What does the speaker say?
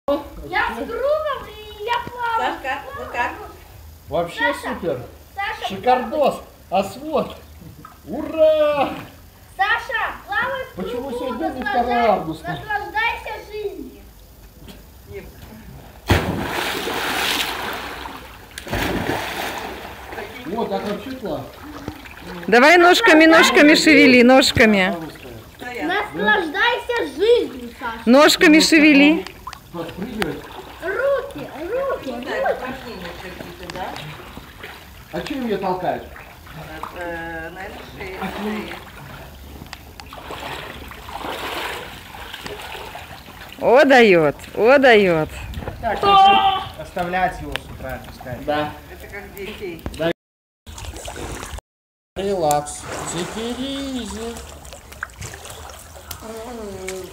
Я с кругом и я плаваю. Сашка, ну как? Вообще Саша, супер. Саша, Шикардос. Освод. Ура! Саша, плавай в Почему кругу, сегодня не 2 августа? наслаждайся жизнью. Вот, так вообще класс. Давай ножками шевели, ножками. Наслаждайся жизнью, Саша. Ножками шевели. Подпрыгивать. Руки. Упражнения какие-то, да? А чем ее толкаешь? Наверное, шея. О, дает, о, дает. Так, если оставлять его с утра, пускай. Да. Это как детей. Релакс. Теперь изи.